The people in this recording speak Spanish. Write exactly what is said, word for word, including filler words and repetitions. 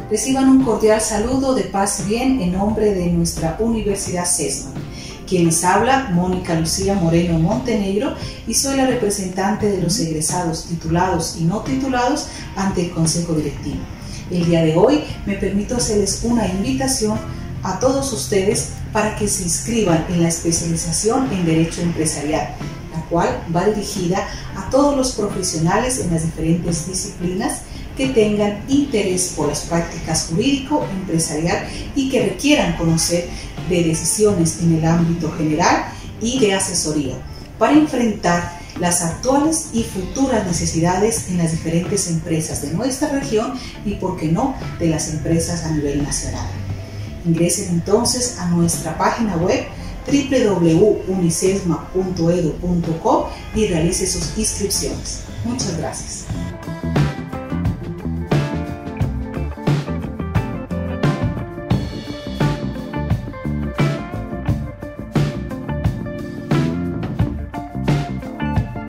Reciban un cordial saludo de paz y bien en nombre de nuestra Universidad SESMA. Quien les habla, Mónica Lucía Moreno Montenegro, y soy la representante de los egresados titulados y no titulados ante el Consejo Directivo. El día de hoy me permito hacerles una invitación a todos ustedes para que se inscriban en la especialización en Derecho Empresarial, la cual va dirigida a todos los profesionales en las diferentes disciplinas que tengan interés por las prácticas jurídico-empresarial y que requieran conocer de decisiones en el ámbito general y de asesoría para enfrentar las actuales y futuras necesidades en las diferentes empresas de nuestra región y, por qué no, de las empresas a nivel nacional. Ingresen entonces a nuestra página web w w w punto unisesma punto edu punto co y realice sus inscripciones. Muchas gracias.